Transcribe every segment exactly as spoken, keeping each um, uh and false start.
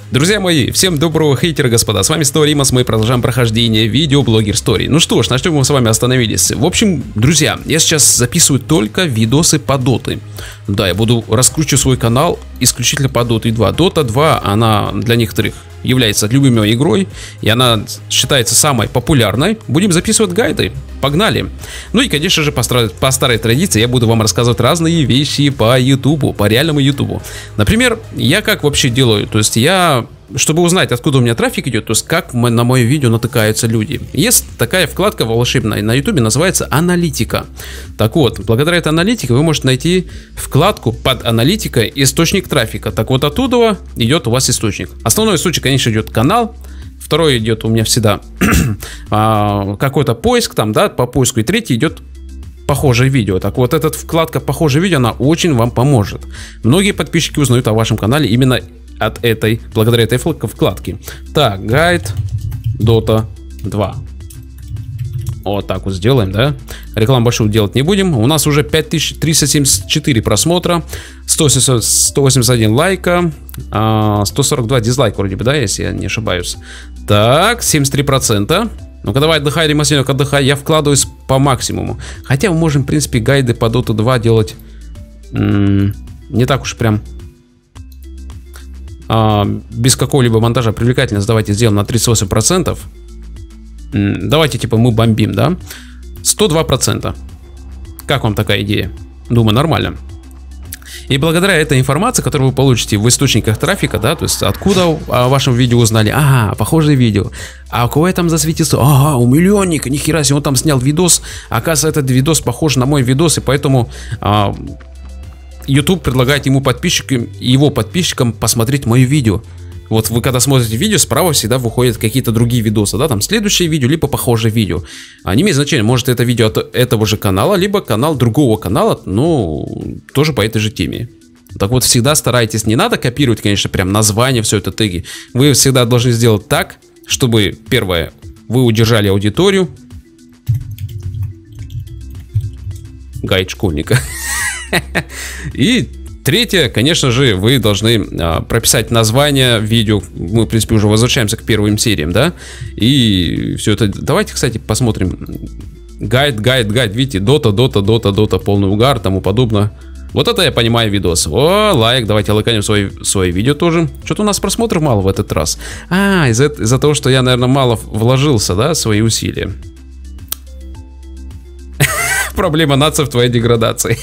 Друзья мои, всем доброго хейтера, господа, с вами снова Римас, мы продолжаем прохождение видеоблогер Story. Ну что ж, на чем мы с вами остановились? В общем, друзья, я сейчас записываю только видосы по доты. Да, я буду раскручивать свой канал исключительно по доте два. дота два, она для некоторых является любимой игрой, и она считается самой популярной. Будем записывать гайды, погнали. Ну и, конечно же, по старой, по старой традиции я буду вам рассказывать разные вещи по ютубу, по реальному ютубу. Например, я как вообще делаю, то есть я, чтобы узнать, откуда у меня трафик идет, то есть как на мое видео натыкаются люди. Есть такая вкладка волшебная на ютубе, называется аналитика. Так вот, благодаря этой аналитике вы можете найти вкладку под аналитикой источник трафика. Так вот, оттуда идет у вас источник. Основной источник, конечно, идет канал. Второй идет у меня всегда а, какой-то поиск там, да, по поиску. И третий идет похожее видео. Так вот, эта вкладка похожее видео, она очень вам поможет. Многие подписчики узнают о вашем канале именно от этой, благодаря этой вкладке. Так, гайд дота два. Вот так вот сделаем, да. Рекламу большую делать не будем. У нас уже пять тысяч триста семьдесят четыре просмотра, сто восемьдесят один лайка, сто сорок два дизлайка вроде бы, да, если я не ошибаюсь. Так, семьдесят три процента. Ну-ка давай отдыхай, Римасенек, отдыхай. Я вкладываюсь по максимуму. Хотя мы можем, в принципе, гайды по дота два делать не так уж прям а, без какого-либо монтажа. Привлекательность давайте сделаем на тридцать восемь процентов. Давайте, типа, мы бомбим, да? сто два процента. Как вам такая идея? Думаю, нормально. И благодаря этой информации, которую вы получите в источниках трафика, да, то есть откуда о вашем видео узнали, ага, похожее видео, а у кого я там засветился, ага, у миллионника, нихера себе, он там снял видос, оказывается, этот видос похож на мой видос, и поэтому а, YouTube предлагает ему подписчикам, его подписчикам посмотреть мое видео. Вот вы когда смотрите видео, справа всегда выходят какие-то другие видосы, да, там следующее видео, либо похожее видео. А не имеет значения, может это видео от этого же канала, либо канал другого канала, но тоже по этой же теме. Так вот, всегда старайтесь, не надо копировать, конечно, прям название, все это теги. Вы всегда должны сделать так, чтобы, первое, вы удержали аудиторию. Гайд школьника. И третье, конечно же, вы должны а, прописать название видео. Мы, в принципе, уже возвращаемся к первым сериям, да? И все это. Давайте, кстати, посмотрим. Гайд, гайд, гайд. Видите, дота, дота, дота, дота, полный угар, тому подобное. Вот это я понимаю видос. О, лайк. Давайте лайканем свои, свои видео тоже. Что-то у нас просмотров мало в этот раз. А, из-за из-за того, что я, наверное, мало вложился, да, свои усилия. Проблема нации в твоей деградации.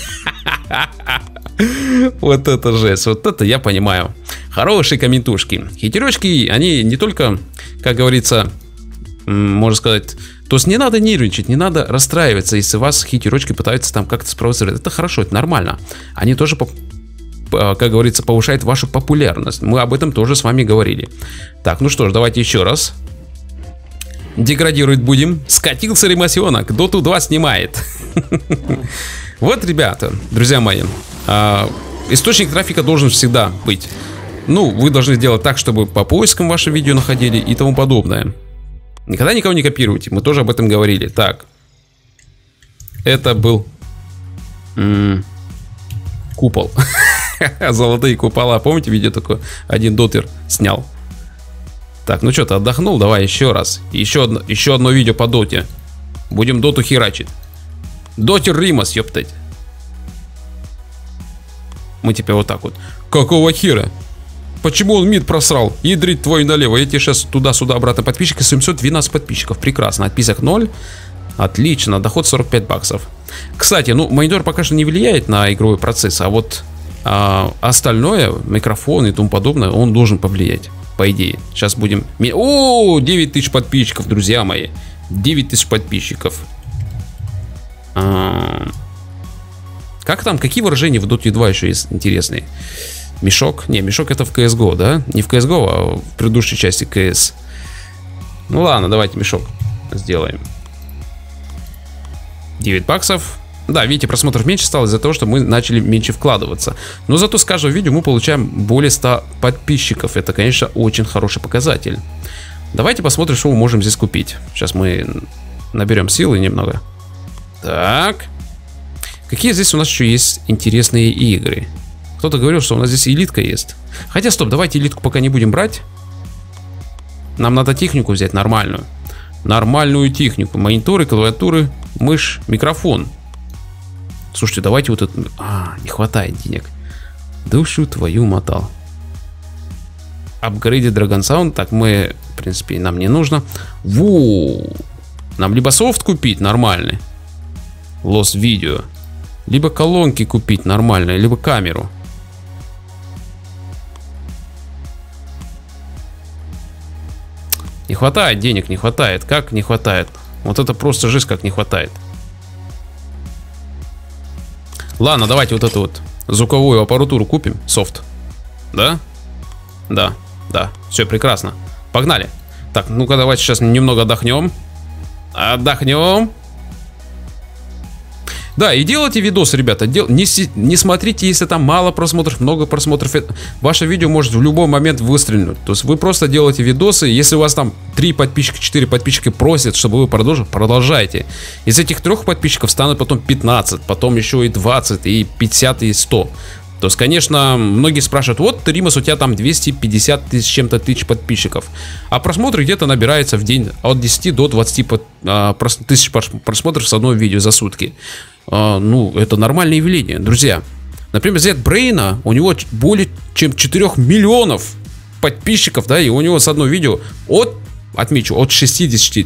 Вот это жесть, вот это я понимаю. Хорошие комментушки. Хитерочки, они не только, как говорится, можно сказать, то есть не надо нервничать, не надо расстраиваться, если вас хитерочки пытаются там как-то спровоцировать. Это хорошо, это нормально. Они тоже, как говорится, повышают вашу популярность. Мы об этом тоже с вами говорили. Так, ну что ж, давайте еще раз. Деградировать будем. Скатился Римасенок, доту два снимает. Вот, ребята, друзья мои, э, источник трафика должен всегда быть. Ну, вы должны сделать так, чтобы по поискам ваши видео находили и тому подобное. Никогда никого не копируйте, мы тоже об этом говорили. Так, это был м-м, купол. Золотые купола, помните, видео такое? Один дотер снял. Так, ну что, ты отдохнул? Давай еще раз. Еще одно, еще одно видео по доте. Будем доту херачить. Дотер Римас, ёптать. Мы теперь вот так вот. Какого хера? Почему он мид просрал? Ядрить твой налево. Я тебе сейчас туда-сюда обратно. Подписчиков семьсот двенадцать подписчиков. Прекрасно. Отписок ноль. Отлично. Доход сорок пять баксов. Кстати, ну монитор пока что не влияет на игровой процесс. А вот а, остальное, микрофон и тому подобное, он должен повлиять. По идее. Сейчас будем... О, девять тысяч подписчиков, друзья мои. девять тысяч подписчиков. А... Как там, какие выражения в доте два еще есть интересные? Мешок? Не, мешок это в си эс го, да? Не в си эс го, а в предыдущей части си эс. Ну ладно, давайте мешок сделаем. девять баксов. Да, видите, просмотров меньше стало из-за того, что мы начали меньше вкладываться. Но зато с каждого видео мы получаем более ста подписчиков. Это, конечно, очень хороший показатель. Давайте посмотрим, что мы можем здесь купить. Сейчас мы наберем силы немного. Так. Какие здесь у нас еще есть интересные игры? Кто-то говорил, что у нас здесь элитка есть. Хотя, стоп, давайте элитку пока не будем брать. Нам надо технику взять нормальную. Нормальную технику. Мониторы, клавиатуры, мышь, микрофон. Слушайте, давайте вот это... А, не хватает денег. Душу твою мотал. Апгрейдить Dragon Sound. Так, мы, в принципе, нам не нужно. Воу. Нам либо софт купить нормальный. Lost Video. Либо колонки купить нормальные, либо камеру. Не хватает денег, не хватает. Как не хватает? Вот это просто жесть, как не хватает. Ладно, давайте вот эту вот звуковую аппаратуру купим. Софт. Да? Да, да. Все прекрасно. Погнали. Так, ну-ка давайте сейчас немного отдохнем. Отдохнем. Да, и делайте видосы, ребята. Дел... Не, си... не смотрите, если там мало просмотров, много просмотров. Это... Ваше видео может в любой момент выстрелить. То есть вы просто делаете видосы. Если у вас там три подписчика, четыре подписчика просят, чтобы вы продолжили, продолжайте. Из этих трех подписчиков станут потом пятнадцать, потом еще и двадцать, и пятьдесят, и сто. То есть, конечно, многие спрашивают: вот, Римас, у тебя там двести пятьдесят тысяч чем-то тысяч подписчиков. А просмотры где-то набирается в день от десяти до двадцати тысяч просмотров с одного видео за сутки. А, ну, это нормальное явление, друзья. Например, взять Брейна, у него более чем четырёх миллионов подписчиков, да, и у него с одного видео от, отмечу, от шестидесяти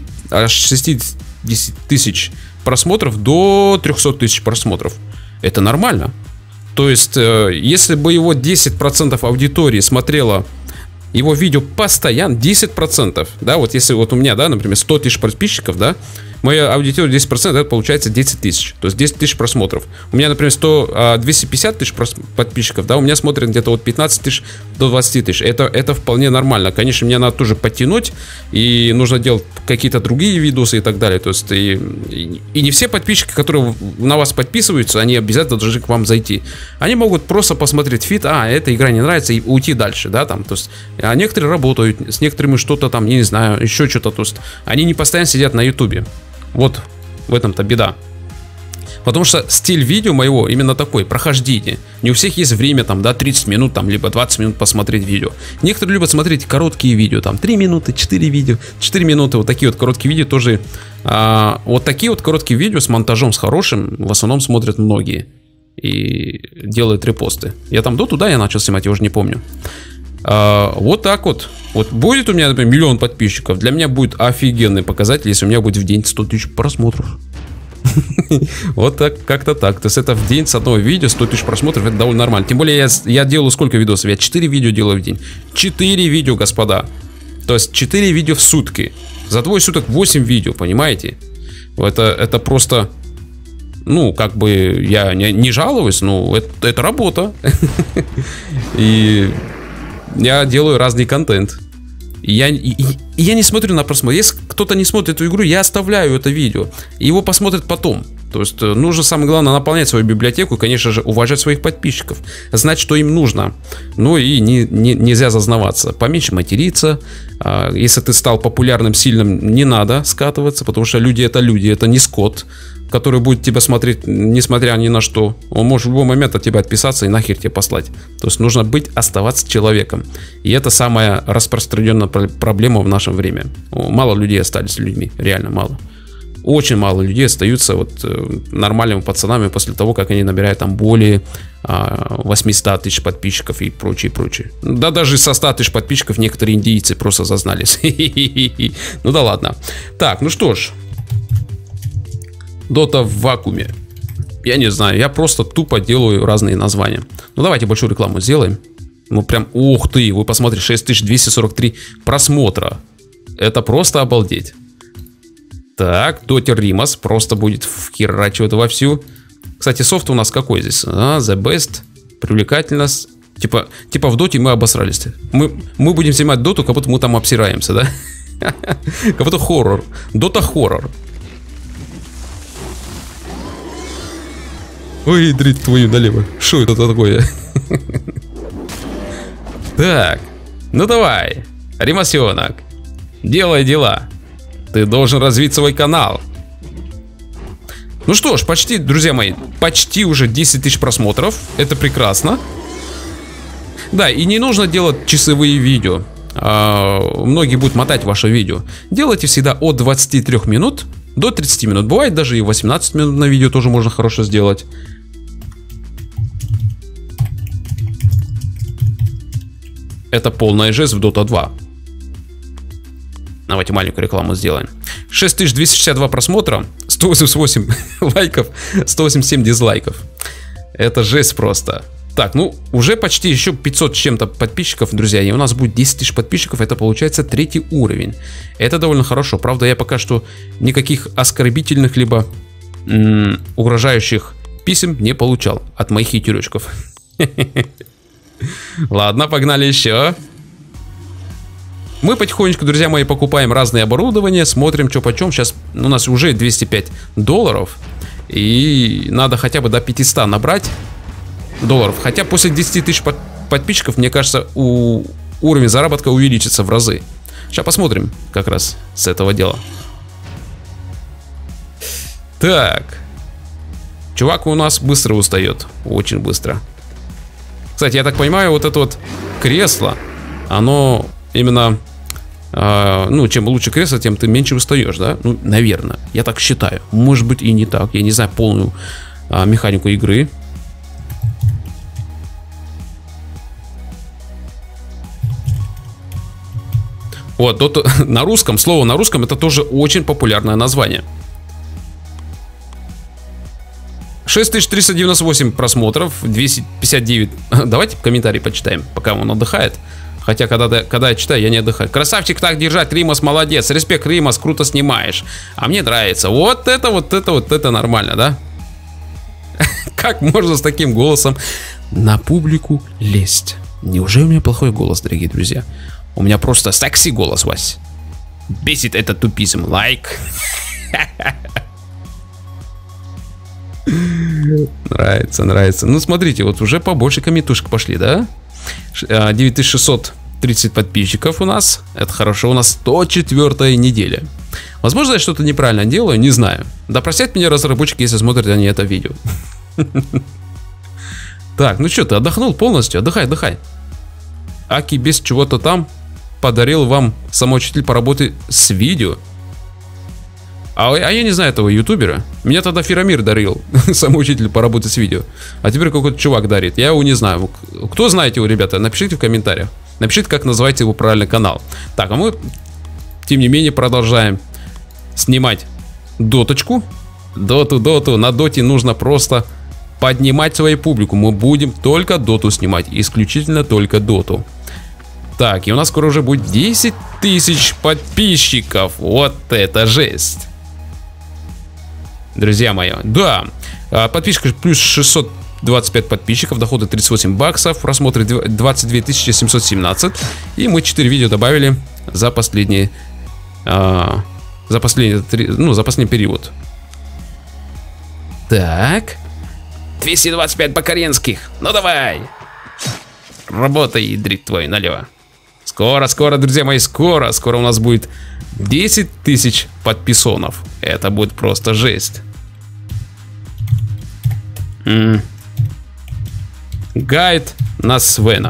тысяч просмотров до трёхсот тысяч просмотров. Это нормально. То есть, э, если бы его десять процентов аудитории смотрело его видео постоянно, десять процентов, да, вот если вот у меня, да, например, сто тысяч подписчиков, да, моя аудитория десять процентов, это получается десять тысяч, то есть десять тысяч просмотров. У меня, например, сто, двести пятьдесят тысяч подписчиков, да, у меня смотрят где-то от пятнадцати тысяч до двадцати тысяч. Это, это вполне нормально. Конечно, мне надо тоже подтянуть, и нужно делать какие-то другие видосы и так далее. То есть, и, и, и не все подписчики, которые на вас подписываются, они обязательно должны к вам зайти. Они могут просто посмотреть фит, а, эта игра не нравится, и уйти дальше, да, там, то есть, а некоторые работают, с некоторыми что-то там, я не знаю, еще что-то, то есть, они не постоянно сидят на ютубе. Вот в этом-то беда. Потому что стиль видео моего именно такой, прохождение. Не у всех есть время, там, да, тридцать минут, там, либо двадцать минут посмотреть видео. Некоторые любят смотреть короткие видео, там, три минуты, четыре видео, четыре минуты, вот такие вот короткие видео тоже. А, вот такие вот короткие видео с монтажом, с хорошим, в основном смотрят многие. И делают репосты. Я там до туда я начал снимать, я уже не помню. А, вот так вот. Вот будет у меня, например, миллион подписчиков, для меня будет офигенный показатель, если у меня будет в день сто тысяч просмотров. Вот так, как-то так. То есть это в день с одного видео сто тысяч просмотров, это довольно нормально. Тем более я, я делаю сколько видосов? Я четыре видео делаю в день. четыре видео, господа. То есть четыре видео в сутки. За двое суток восемь видео, понимаете? Это, это просто... Ну, как бы я не, не жалуюсь, но это, это работа. И я делаю разный контент. И я, и, и я не смотрю на просмотр. Если кто-то не смотрит эту игру, я оставляю это видео. И его посмотрят потом. То есть нужно, самое главное, наполнять свою библиотеку и, конечно же, уважать своих подписчиков. Знать, что им нужно. Ну и не, не, нельзя зазнаваться. Поменьше материться. Если ты стал популярным, сильным, не надо скатываться. Потому что люди — это люди, это не скот, который будет тебя смотреть, несмотря ни на что. Он может в любой момент от тебя отписаться и нахер тебе послать. То есть нужно быть, оставаться человеком. И это самая распространенная проблема в наше время. Мало людей остались людьми, реально мало. Очень мало людей остаются вот нормальными пацанами после того, как они набирают там более восьмисот тысяч подписчиков и прочее, прочее. Да даже со ста тысяч подписчиков некоторые индийцы просто зазнались. Ну да ладно. Так, ну что ж. Дота в вакууме. Я не знаю, я просто тупо делаю разные названия. Ну давайте большую рекламу сделаем. Ну прям, ух ты, вы посмотрите, шесть тысяч двести сорок три просмотра. Это просто обалдеть. Так, Дотер Римас просто будет вхерачивать вовсю. Кстати, софт у нас какой здесь? А, The Best, привлекательность. Типа, типа в Доте мы обосрались. Мы, мы будем снимать Доту, как будто мы там обсираемся, да? Как будто хоррор. Дота хоррор. Ой, дрить твою налево. Что это такое? Так, ну давай, Римасенок, делай дела. Ты должен развить свой канал. Ну что ж, почти, друзья мои, почти уже десять тысяч просмотров. Это прекрасно. Да, и не нужно делать часовые видео. э, многие будут мотать ваше видео. Делайте всегда от двадцати трёх минут до тридцати минут. Бывает даже и восемнадцать минут на видео тоже можно хорошо сделать. Это полная жесть в дота два. Давайте маленькую рекламу сделаем. шесть тысяч двести шестьдесят два просмотра, сто восемьдесят восемь лайков, сто восемьдесят семь дизлайков. Это жесть просто. Так, ну, уже почти еще пятьсот с чем-то подписчиков, друзья. И у нас будет десять тысяч подписчиков. Это получается третий уровень. Это довольно хорошо. Правда, я пока что никаких оскорбительных либо м- угрожающих писем не получал от моих хейтерочков. Ладно, погнали еще. Мы потихонечку, друзья мои, покупаем разные оборудования, смотрим, что почем. Сейчас у нас уже двести пять долларов. И надо хотя бы до пятисот набрать долларов. Хотя после десяти тысяч под, подписчиков, мне кажется, у, уровень заработка увеличится в разы. Сейчас посмотрим как раз с этого дела. Так. Чувак у нас быстро устает. Очень быстро. Кстати, я так понимаю, вот это вот кресло, оно именно, э, ну, чем лучше кресло, тем ты меньше устаешь, да? Ну, наверное, я так считаю. Может быть и не так. Я не знаю полную э, механику игры. Вот, тут на русском, слово на русском, это тоже очень популярное название. шесть тысяч триста девяносто восемь просмотров, двести пятьдесят девять. Давайте комментарий почитаем, пока он отдыхает. Хотя, когда, когда я читаю, я не отдыхаю. Красавчик, так держать, Римас, молодец. Респект, Римас, круто снимаешь. А мне нравится. Вот это, вот это, вот это нормально, да? Как можно с таким голосом на публику лезть? Неужели у меня плохой голос, дорогие друзья? У меня просто секси голос, Вась. Бесит этот тупизм. Лайк. Нравится, нравится. Ну, смотрите, вот уже побольше комментушек пошли, да? девять тысяч шестьсот тридцать подписчиков у нас. Это хорошо, у нас сто четвёртая неделя. Возможно, я что-то неправильно делаю, не знаю. Да простят меня разработчики, если смотрят они это видео. Так, ну что, ты отдохнул полностью? Отдыхай, отдыхай. Аки без чего-то там подарил вам самоучитель по работе с видео. А, а я не знаю этого ютубера. Меня тогда Феромир дарил, самоучитель по работе с видео. А теперь какой-то чувак дарит. Я его не знаю. Кто знаете его, ребята, напишите в комментариях. Напишите, как называете его правильный канал. Так, а мы, тем не менее, продолжаем снимать доточку. Доту, доту. На доте нужно просто поднимать свою публику. Мы будем только доту снимать. Исключительно только доту. Так, и у нас скоро уже будет десять тысяч подписчиков. Вот это жесть. Друзья мои, да, подписчиков плюс шестьсот двадцать пять подписчиков, доходы тридцать восемь баксов, просмотры двадцать две тысячи семьсот семнадцать. И мы четыре видео добавили за последние, а, за последний, ну, за последний период. Так, двести двадцать пять покоренских, ну давай, работай, ядрит твой, налево. Скоро, скоро, друзья мои, скоро, скоро у нас будет десять тысяч подписонов. Это будет просто жесть. М-м. Гайд на Свена.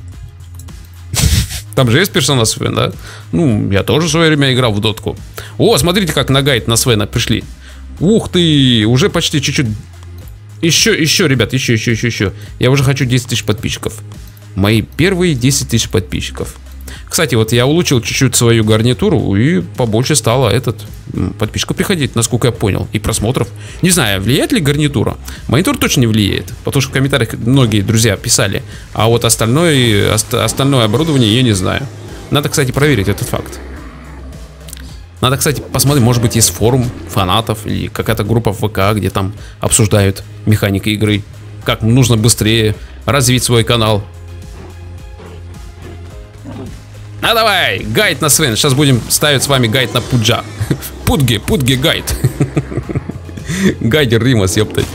Там же есть персонаж Свен, да? Ну, я тоже в свое время играл в дотку. О, смотрите, как на гайд на Свена пришли. Ух ты, уже почти чуть-чуть. Еще, еще, ребят, еще, еще, еще, еще. Я уже хочу десять тысяч подписчиков. Мои первые десять тысяч подписчиков. Кстати, вот я улучшил чуть-чуть свою гарнитуру, и побольше стало этот подписчиков приходить, насколько я понял, и просмотров. Не знаю, влияет ли гарнитура. Монитор точно не влияет, потому что в комментариях многие друзья писали. А вот остальное, остальное оборудование я не знаю. Надо, кстати, проверить этот факт. Надо, кстати, посмотреть, может быть, есть форум фанатов или какая-то группа в ВК, где там обсуждают механики игры. Как нужно быстрее развить свой канал. А давай, гайд на Свен. Сейчас будем ставить с вами гайд на Пуджа. Пудги, Пудги гайд. Гайдер Римас, ёптать.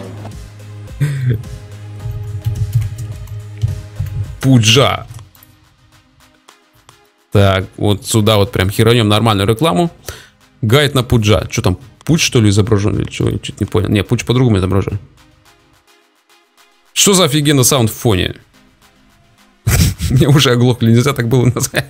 Пуджа. Так, вот сюда вот прям херанем нормальную рекламу. Гайд на Пуджа. Что там, Пудж что ли изображен? Или что? Я чуть не понял. Не, Пудж по-другому изображен. Что за офигенный саунд в фоне? Мне уже оглохли, нельзя так было назвать.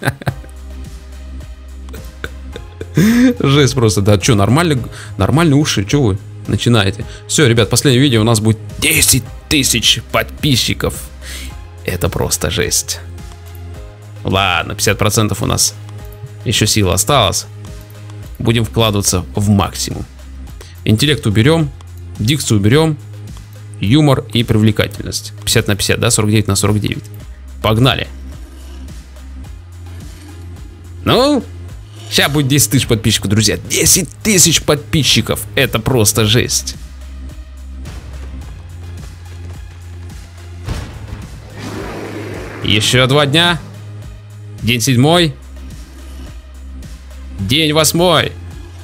Жесть просто, да, что, нормальные, нормальные уши, что вы начинаете? Все, ребят, последнее видео у нас будет десять тысяч подписчиков. Это просто жесть. Ладно, пятьдесят процентов у нас еще сил осталось. Будем вкладываться в максимум. Интеллект уберем, дикцию уберем, юмор и привлекательность. пятьдесят на пятьдесят, да, сорок девять на сорок девять. Погнали. Ну, сейчас будет десять тысяч подписчиков, друзья. десять тысяч подписчиков. Это просто жесть. Еще два дня. День седьмой. День восьмой.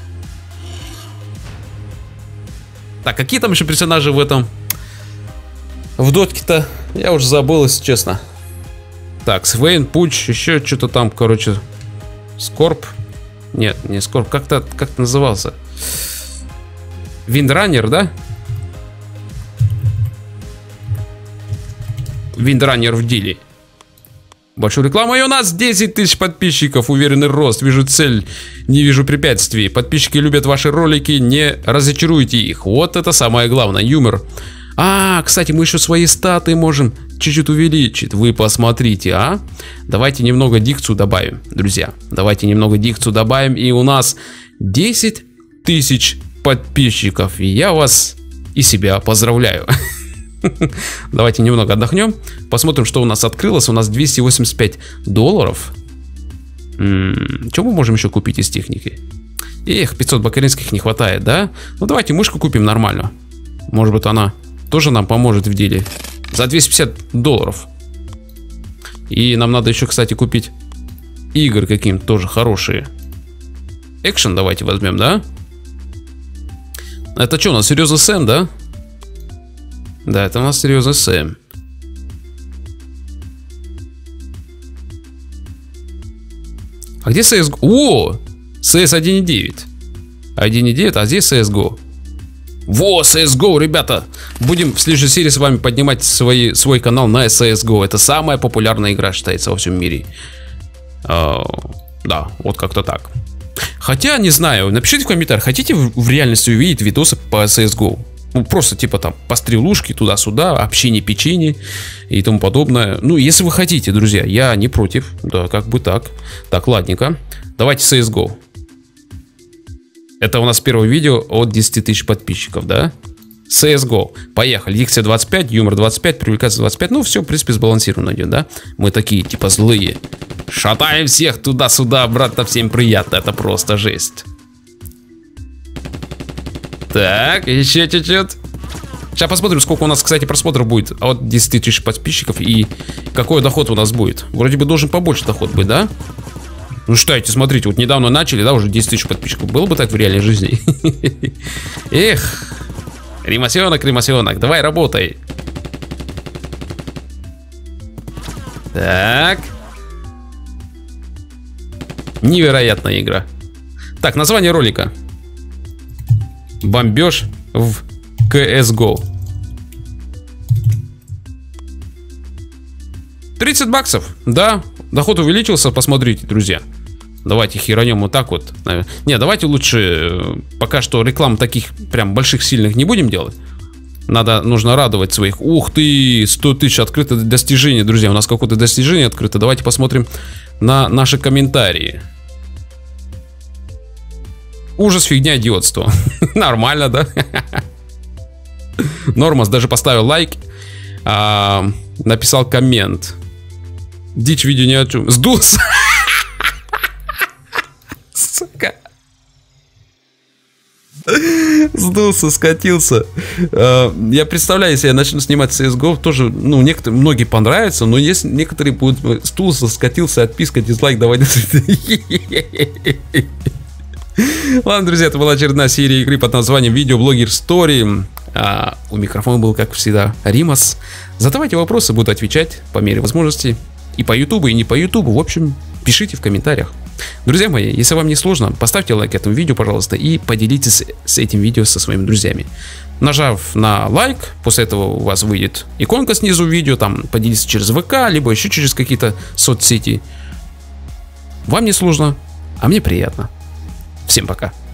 Так, какие там еще персонажи в этом? В дотке-то? Я уже забыл, если честно. Так, Свейн, Пуч, еще что-то там, короче. Скорб. Нет, не Скорб. Как-то как назывался? Виндранер, да? Виндранер в диле. Большую рекламу, и у нас десять тысяч подписчиков, уверенный рост, вижу цель, не вижу препятствий. Подписчики любят ваши ролики, не разочаруйте их. Вот это самое главное, юмор. А, кстати, мы еще свои статы можем чуть-чуть увеличить, вы посмотрите, а? Давайте немного дикцию добавим, друзья. Давайте немного дикцию добавим, и у нас десять тысяч подписчиков. И я вас и себя поздравляю. Давайте немного отдохнем. Посмотрим, что у нас открылось. У нас двести восемьдесят пять долларов. М-м, что мы можем еще купить из техники? Эх, пятьсот бакаринских не хватает, да? Ну давайте мышку купим нормально. Может быть, она тоже нам поможет в деле. За двести пятьдесят долларов. И нам надо еще, кстати, купить игр каким-то тоже хорошие. Экшен давайте возьмем, да? Это что у нас, серьезно Сэм, да? Да, это у нас серьезно Сэм. А где си эс го? О! си эс один и девять. один и девять, а здесь си эс го. Во, си эс го, ребята! Будем в следующей серии с вами поднимать свои, свой канал на си эс го. Это самая популярная игра считается во всем мире. А, да, вот как-то так. Хотя, не знаю, напишите в комментариях, хотите в реальности увидеть видосы по си эс го? Ну, просто типа там по стрелушке туда-сюда, общение печенье и тому подобное. Ну, если вы хотите, друзья, я не против. Да, как бы так. Так, ладненько. Давайте си эс го. Это у нас первое видео от десяти тысяч подписчиков, да? си эс го. Поехали. Дикция двадцать пять, юмор двадцать пять, привлекательность двадцать пять. Ну, все, в принципе, сбалансированно идет, да? Мы такие, типа, злые. Шатаем всех туда-сюда, обратно, всем приятно. Это просто жесть. Так, еще чуть-чуть. Сейчас посмотрим, сколько у нас, кстати, просмотров будет от десяти тысяч подписчиков и какой доход у нас будет. Вроде бы должен побольше доход быть, да? Ну, считайте, смотрите, вот недавно начали, да, уже десять тысяч подписчиков. Было бы так в реальной жизни. Эх, ремасенок, ремасенок, давай работай. Так. Невероятная игра. Так, название ролика. Бомбеж в си эс го. тридцать баксов. Да, доход увеличился, посмотрите, друзья. Давайте херанем вот так вот. Не, давайте лучше пока что рекламу таких прям больших, сильных не будем делать. Надо, нужно радовать своих. Ух ты, сто тысяч открыто достижение, друзья. У нас какое-то достижение открыто. Давайте посмотрим на наши комментарии. Ужас, фигня, идиотство. Нормально, да? Нормас даже поставил лайк. А, написал коммент. Дичь видео ни о чем. Сдулся. Сука. Сдулся, скатился. А, я представляю, если я начну снимать си эс го, тоже, ну, некоторые, многие понравятся, но если некоторые будут сдулся, скатился, отписка, дизлайк, давай. Ладно, друзья, это была очередная серия игры под названием Видеоблогер Story. А у микрофона был, как всегда, Римас. Задавайте вопросы, буду отвечать по мере возможности. И по ютубу, и не по ютубу. В общем, пишите в комментариях. Друзья мои, если вам не сложно, поставьте лайк этому видео, пожалуйста, и поделитесь с этим видео со своими друзьями. Нажав на лайк, после этого у вас выйдет иконка снизу видео, там поделитесь через ВК, либо еще через какие-то соцсети. Вам не сложно, а мне приятно. Всем пока.